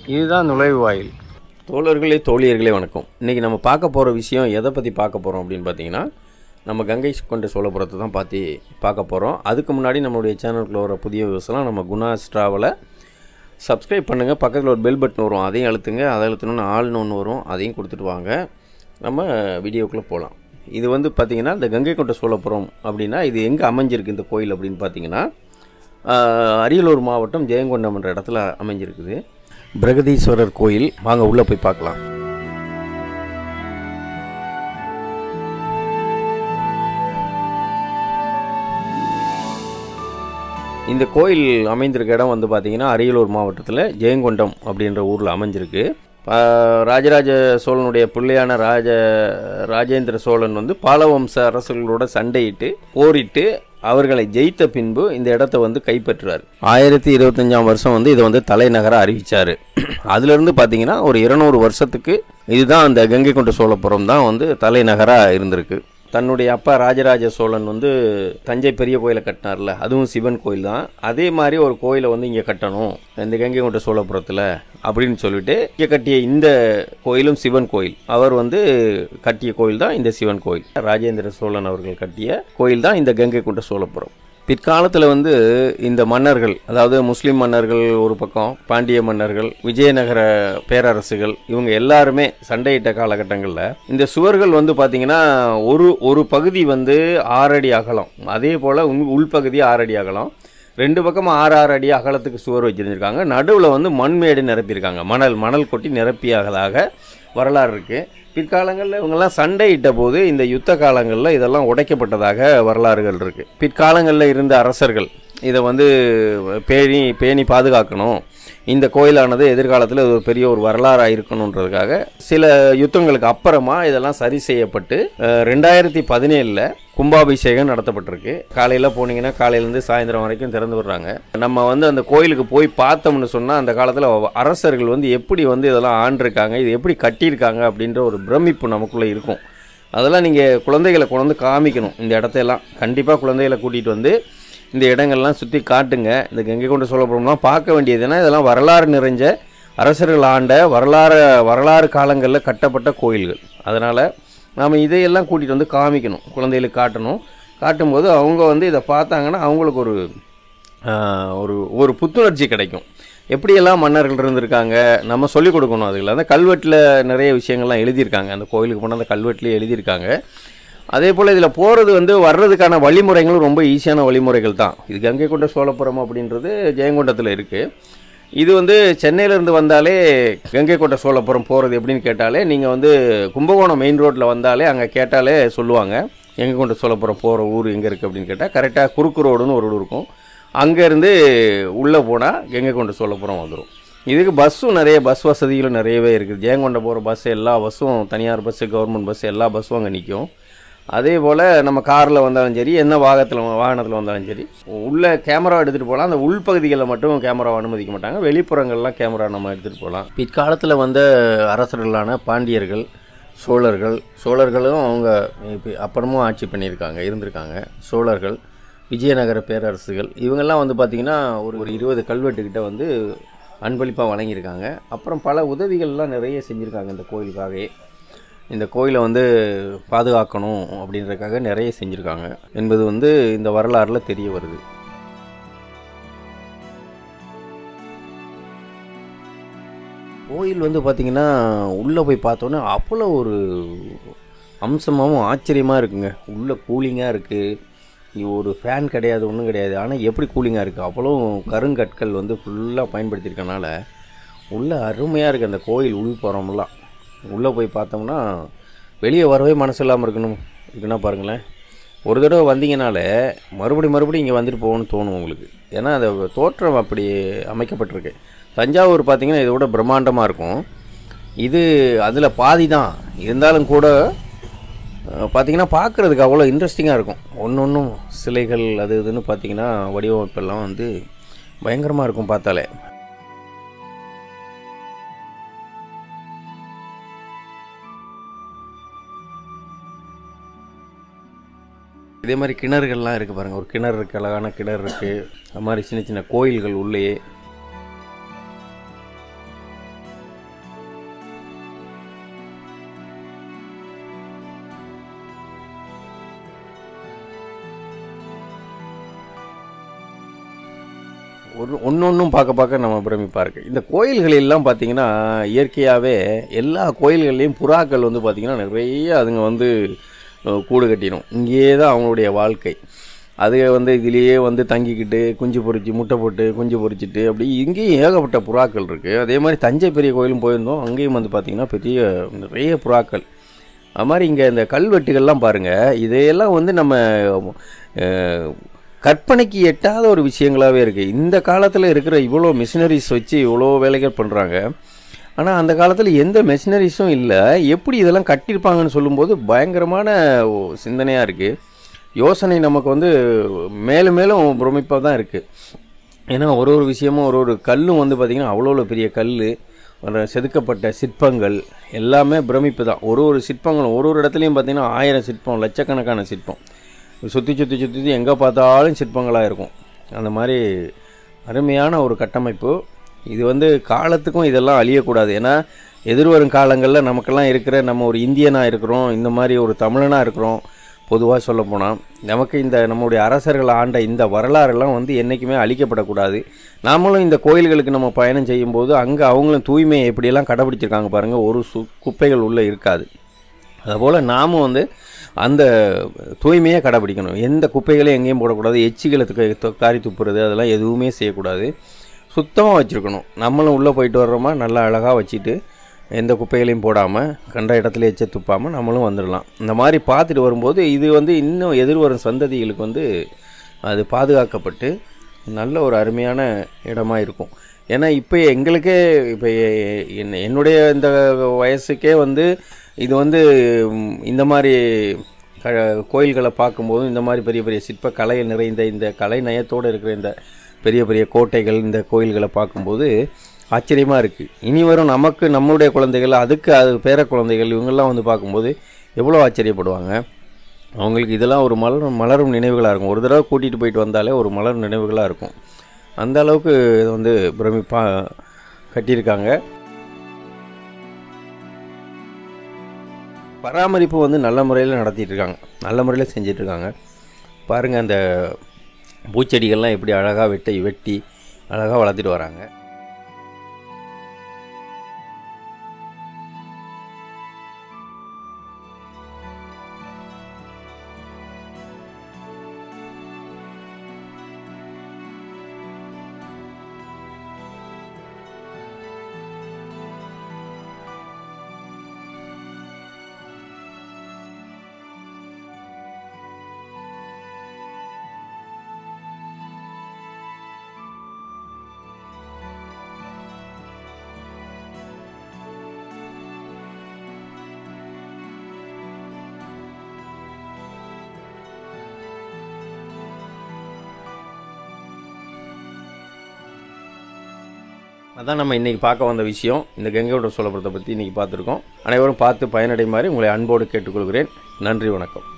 இதுதான் நுழைவாயில். தோழர்களே தோழியர்களே வணக்கம். இன்றைக்கி நம்ம பார்க்க போகிற விஷயம் எதை பற்றி பார்க்க போகிறோம் அப்படின்னு பார்த்தீங்கன்னா, நம்ம கங்கை கொண்ட சோழபுரத்தை தான் பார்க்க போகிறோம். அதுக்கு முன்னாடி நம்மளுடைய சேனலுக்குள்ள வர புதிய விவசாயம் நம்ம குணாஸ் ட்ராவலை சப்ஸ்கிரைப் பண்ணுங்கள். பக்கத்தில் ஒரு பெல் பட்டன் வரும், அதையும் அழுத்துங்க. அதை அழுத்தணுன்னு ஆள்னு ஒன்று வரும், அதையும் கொடுத்துட்டு வாங்க. நம்ம வீடியோக்குள்ளே போகலாம். இது வந்து பார்த்திங்கன்னா இந்த கங்கை கொண்ட சோழபுரம் அப்படின்னா இது எங்கே அமைஞ்சிருக்கு இந்த கோயில் அப்படின்னு பார்த்தீங்கன்னா, அரியலூர் மாவட்டம் ஜெயங்கொண்டம் என்ற இடத்துல அமைஞ்சிருக்குது. பிரகதீஸ்வரர் கோயில். வாங்க உள்ளே போய் பார்க்கலாம். இந்த கோயில் அமைந்திருக்க இடம் வந்து பார்த்திங்கன்னா அரரியலூர் மாவட்டத்தில் ஜெயங்கொண்டம் அப்படின்ற ஊரில் அமைஞ்சிருக்கு. ராஜராஜ சோழனுடைய பிள்ளையான ராஜேந்திர சோழன் வந்து பாலவம்ச அரசர்களோட சண்டையிட்டு போரிட்டு அவர்களை ஜெயித்த பின்பு இந்த இடத்த வந்து கைப்பற்றுறார். 1025ஆம் வருஷம் வந்து இதை வந்து தலைநகராக அறிவித்தார். அதுலேருந்து பார்த்தீங்கன்னா ஒரு 200 வருஷத்துக்கு இதுதான் அந்த கங்கை கொண்ட சோழபுரம் தான் வந்து தலைநகராக இருந்திருக்கு. தன்னுடைய அப்பா ராஜராஜ சோழன் வந்து தஞ்சை பெரிய கோயிலை கட்டினார்ல, அதுவும் சிவன் கோயில் தான். அதே மாதிரி ஒரு கோயிலை வந்து இங்கே கட்டணும் இந்த கங்கை கொண்ட சோழபுரத்தில் அப்படின்னு சொல்லிட்டு இங்கே கட்டிய இந்த கோயிலும் சிவன் கோயில். அவர் வந்து கட்டிய கோயில் தான் இந்த சிவன் கோயில். ராஜேந்திர சோழன் அவர்கள் கட்டிய கோயில் தான் இந்த கங்கை கொண்ட சோழபுரம். பிற்காலத்தில் வந்து இந்த மன்னர்கள், அதாவது முஸ்லீம் மன்னர்கள் ஒரு பக்கம், பாண்டிய மன்னர்கள், விஜயநகர பேரரசுகள், இவங்க எல்லாருமே சண்டையிட்ட காலகட்டங்களில் இந்த சுவர்கள் வந்து பார்த்திங்கன்னா ஒரு பகுதி வந்து 6 அடி அகலம், அதே போல் உள்பகுதி 6 அடி அகலம், 2 பக்கமும் 6 அடி அகலத்துக்கு சுவர் வச்சுருந்துருக்காங்க. நடுவில் வந்து மண்மேடு நிரப்பியிருக்காங்க. மணல் கொட்டி நிரப்பியதாக வரலாறு இருக்குது. பிற்காலங்களில் இவங்கெல்லாம் சண்டையிட்ட போது இந்த யுத்த காலங்களில் இதெல்லாம் உடைக்கப்பட்டதாக வரலாறுகள் இருக்குது. பிற்காலங்களில் இருந்த அரசர்கள் இதை வந்து பேணி பாதுகாக்கணும், இந்த கோயிலானது எதிர்காலத்தில் ஒரு பெரிய ஒரு வரலாறாக இருக்கணுன்றதுக்காக சில யுத்தங்களுக்கு அப்புறமா இதெல்லாம் சரி செய்யப்பட்டு 2017 கும்பாபிஷேகம் நடத்தப்பட்டிருக்கு. காலையில் போனீங்கன்னா காலையிலேருந்து சாயந்தரம் வரைக்கும் திறந்து விடுறாங்க. நம்ம வந்து அந்த கோயிலுக்கு போய் பார்த்தோம்னு சொன்னால் அந்த காலத்தில் அரசர்கள் வந்து எப்படி வந்து இதெல்லாம் ஆண்டிருக்காங்க, இது எப்படி கட்டியிருக்காங்க அப்படின்ற ஒரு பிரமிப்பு நமக்குள்ளே இருக்கும். அதெல்லாம் நீங்கள் குழந்தைகளை கொண்டு காமிக்கணும். இந்த இடத்தையெல்லாம் கண்டிப்பாக குழந்தைகளை கூட்டிகிட்டு வந்து இந்த இடங்கள்லாம் சுற்றி காட்டுங்க. இந்த கங்கை கொண்ட சோழபுரம்லாம் பார்க்க வேண்டியது. ஏன்னா இதெல்லாம் வரலாறு நிறைஞ்ச அரசர்கள் ஆண்ட வரலாறு காலங்களில் கட்டப்பட்ட கோயில்கள். அதனால் நாம் இதையெல்லாம் கூட்டிகிட்டு வந்து காமிக்கணும், குழந்தைகளுக்கு காட்டணும். காட்டும்போது அவங்க வந்து இதை பார்த்தாங்கன்னா அவங்களுக்கு ஒரு புத்துணர்ச்சி கிடைக்கும். எப்படியெல்லாம் மன்னர்கள் இருந்திருக்காங்க நம்ம சொல்லிக் கொடுக்கணும். அதுல அந்த கல்வெட்டில் நிறைய விஷயங்கள்லாம் எழுதியிருக்காங்க. அந்த கோயிலுக்கு போனால் அந்த கல்வெட்டிலே எழுதியிருக்காங்க. அதே போல் இதில் போகிறது வந்து வர்றதுக்கான வழிமுறைகளும் ரொம்ப ஈஸியான வழிமுறைகள் தான். இது கங்கை கொண்ட சோழபுரம் அப்படின்றது ஜெயங்கொண்டத்தில் இருக்குது. இது வந்து சென்னையிலேருந்து வந்தாலே கங்கை கொண்ட சோழபுரம் போகிறது எப்படின்னு கேட்டாலே, நீங்கள் வந்து கும்பகோணம் மெயின் ரோட்டில் வந்தாலே அங்கே கேட்டாலே சொல்லுவாங்க கங்கை கொண்ட சோழபுரம் போகிற ஊர் எங்கே இருக்குது அப்படின்னு கேட்டால் கரெக்டாக குறுக்கு ரோடுன்னு ஒரு ஊர் இருக்கும். அங்கேருந்து உள்ளே போனால் கங்கை கொண்ட சோழபுரம் வந்துடும். இதுக்கு நிறைய பஸ் வசதிகளும் நிறையவே இருக்குது. ஜெயங்கொண்டம் போகிற பஸ் எல்லா பஸ்ஸும், தனியார் பஸ்ஸு, கவர்மெண்ட் பஸ்ஸு, எல்லா பஸ்ஸும் அங்கே நிற்கும். அதே போல் நம்ம காரில் வந்தாலும் சரி, என்ன வாகனத்தில் வந்தாலும் சரி, உள்ளே கேமரா எடுத்துகிட்டு போகலாம். அந்த உள்பகுதிகளில் மட்டும் கேமராவை அனுமதிக்க மாட்டாங்க. வெளிப்புறங்கள்லாம் கேமரா நம்ம எடுத்துகிட்டு போகலாம். பிற்காலத்தில் வந்த அரசர்களான பாண்டியர்கள், சோழர்களும் அவங்க அப்புறமும் ஆட்சி இருந்திருக்காங்க. சோழர்கள், விஜயநகர பேரரசுகள், இவங்கெல்லாம் வந்து பார்த்திங்கன்னா ஒரு 20 கல்வெட்டுக்கிட்ட வந்து அன்பளிப்பாக வழங்கியிருக்காங்க. அப்புறம் பல உதவிகள்லாம் நிறைய செஞ்சுருக்காங்க இந்த கோயிலுக்காகவே. இந்த கோயிலை வந்து பாதுகாக்கணும் அப்படின்றதுக்காக நிறைய செஞ்சுருக்காங்க என்பது வந்து இந்த வரலாறில் தெரிய வருது. கோயில் வந்து பார்த்திங்கன்னா உள்ளே போய் பார்த்தோன்னே அவ்வளோ ஒரு அம்சமாகவும் ஆச்சரியமாக இருக்குங்க. உள்ளே கூலிங்காக இருக்குது. ஒரு ஃபேன் கிடையாது, ஒன்றும் கிடையாது. ஆனால் எப்படி கூலிங்காக இருக்குது, அவ்வளோ கருங்கற்கள் வந்து ஃபுல்லாக பயன்படுத்தியிருக்கனால உள்ளே அருமையாக இருக்குது. அந்த கோயில் உள்புறமெல்லாம் உள்ளே போய் பார்த்தோம்னா வெளியே வரவே மனசு இல்லாமல் இருக்குன்னா பாருங்களேன். ஒரு தடவை வந்தீங்கனாலே மறுபடியும் இங்கே வந்துட்டு போகணும்னு தோணும் உங்களுக்கு. ஏன்னா அந்த தோற்றம் அப்படி அமைக்கப்பட்டிருக்கு. தஞ்சாவூர் பார்த்திங்கன்னா இதை விட பிரம்மாண்டமாக இருக்கும். இது அதில் பாதி தான் இருந்தாலும் கூட பார்த்திங்கன்னா பார்க்குறதுக்கு அவ்வளோ இன்ட்ரெஸ்டிங்காக இருக்கும். ஒன்றும் சிலைகள் அது இதுன்னு பார்த்திங்கன்னா வடிவமைப்பெல்லாம் வந்து பயங்கரமாக இருக்கும் பார்த்தாலே. இதே மாதிரி கிணறுகள்லாம் இருக்குது பாருங்கள். ஒரு கிணறு இருக்குது, அழகான கிணறு இருக்குது. அது மாதிரி சின்ன சின்ன கோயில்கள் உள்ளேயே ஒன்றொன்றும் பார்க்க பார்க்க நம்ம பிரமிப்பாக இருக்குது. இந்த கோயில்கள் எல்லாம் பார்த்திங்கன்னா இயற்கையாகவே எல்லா கோயில்கள்லேயும் புறாக்கள் வந்து பார்த்திங்கன்னா நிறைய அதுங்க வந்து கூடு கட்டிடும். இங்கேயே தான் அவங்களுடைய வாழ்க்கை. அது வந்து இதிலேயே வந்து தங்கிக்கிட்டு குஞ்சு பொறிச்சு முட்டை போட்டு குஞ்சு பொறிச்சிட்டு அப்படி இங்கேயும் ஏகப்பட்ட புறாக்கள் இருக்குது. அதே மாதிரி தஞ்சை பெரிய கோயிலும் போயிருந்தோம். அங்கேயும் வந்து பார்த்திங்கன்னா நிறைய புறாக்கள். அது மாதிரி இங்கே இந்த கல்வெட்டுகள்லாம் பாருங்கள், இதையெல்லாம் வந்து நம்ம கற்பனைக்கு எட்டாத ஒரு விஷயங்களாகவே இருக்குது. இந்த காலத்தில் இருக்கிற இவ்வளோ மிஷினரிஸ் வச்சு இவ்வளோ வேலைகள் பண்ணுறாங்க. ஆனால் அந்த காலத்தில் எந்த மெஷினரிஸும் இல்லை. எப்படி இதெல்லாம் கட்டியிருப்பாங்கன்னு சொல்லும்போது பயங்கரமான சிந்தனையாக இருக்குது. யோசனை நமக்கு வந்து மேலும் மேலும் பிரமிப்பாக தான் இருக்குது. ஏன்னா ஒரு விஷயமும் ஒரு கல்லும் வந்து பார்த்திங்கன்னா அவ்வளோ பெரிய கல், செதுக்கப்பட்ட சிற்பங்கள் எல்லாமே பிரமிப்பு தான். ஒரு சிற்பங்களும் ஒரு இடத்துலையும் பார்த்திங்கன்னா 1000 சிற்பம், லட்சக்கணக்கான சிற்பம், சுற்றி எங்கே பார்த்தாலும் சிற்பங்களாக இருக்கும். அந்த மாதிரி அருமையான ஒரு கட்டமைப்பு. இது வந்து காலத்துக்கும் இதெல்லாம் அழியக்கூடாது. ஏன்னா எதிர்வரும் காலங்களில் நமக்கெல்லாம் இருக்கிற நம்ம ஒரு இந்தியனாக இருக்கிறோம், இந்த மாதிரி ஒரு தமிழனாக இருக்கிறோம். பொதுவாக சொல்லப்போனால் நமக்கு இந்த நம்முடைய அரசர்கள் ஆண்ட இந்த வரலாறுலாம் வந்து என்றைக்குமே அழிக்கப்படக்கூடாது. நாமளும் இந்த கோயில்களுக்கு நம்ம பயணம் செய்யும்போது அங்கே அவங்களும் தூய்மையை எப்படியெல்லாம் கடைப்பிடிச்சிருக்காங்க பாருங்கள். ஒரு குப்பைகள் உள்ளே இருக்காது. அதுபோல் நாமும் வந்து அந்த தூய்மையை கடைப்பிடிக்கணும். எந்த குப்பைகளையும் எங்கேயும் போடக்கூடாது. எச்சிகளுக்கு காரி துப்புறது அதெல்லாம் எதுவுமே செய்யக்கூடாது. சுத்தமாக வச்சுருக்கணும். நம்மளும் உள்ளே போயிட்டு வர்றோமா நல்லா அழகாக வச்சுட்டு எந்த குப்பைகளையும் போடாமல் கண்ட இடத்துல எச்ச துப்பாமல் நம்மளும் வந்துடலாம். இந்த மாதிரி பார்த்துட்டு வரும்போது இது வந்து இன்னும் எதிர்வரும் சந்ததிகளுக்கு வந்து அது பாதுகாக்கப்பட்டு நல்ல ஒரு அருமையான இடமா இருக்கும். ஏன்னா இப்போ எங்களுக்கே இப்போ என்னுடைய இந்த வயசுக்கே வந்து இது வந்து இந்த மாதிரி கோயில்களை பார்க்கும்போதும் இந்த மாதிரி பெரிய பெரிய சிற்ப கலை நிறைந்த இந்த கலை நயத்தோடு இருக்கிற இந்த பெரிய பெரிய கோட்டைகள் இந்த கோயில்களை பார்க்கும்போது ஆச்சரியமாக இருக்குது. இனி வரும் நமக்கு நம்மளுடைய குழந்தைகள் அதுக்கு அது பேர குழந்தைகள் இவங்கெல்லாம் வந்து பார்க்கும்போது எவ்வளோ ஆச்சரியப்படுவாங்க. அவங்களுக்கு இதெல்லாம் ஒரு மலரும் நினைவுகளாக இருக்கும். ஒரு தடவை கூட்டிகிட்டு போயிட்டு வந்தாலே ஒரு மலரும் நினைவுகளாக இருக்கும். அந்த அளவுக்கு இது வந்து பிரமிப்பாக கட்டியிருக்காங்க. பராமரிப்பு வந்து நல்ல முறையில் நடத்திட்டுருக்காங்க, நல்ல முறையில் செஞ்சிட்ருக்காங்க. பாருங்கள் அந்த பூச்செடிகள்லாம் எப்படி அழகாக வெட்டி அழகாக வளர்த்திட்டு வராங்க. அதான் நம்ம இன்றைக்கி பார்க்க வந்த விஷயம். இந்த கங்கை கொண்ட சோழபுரத்தை பற்றி இன்றைக்கி பார்த்துருக்கோம். அனைவரும் பார்த்து பயனடைமாறு உங்களை அன்போடு கேட்டுக்கொள்கிறேன். நன்றி, வணக்கம்.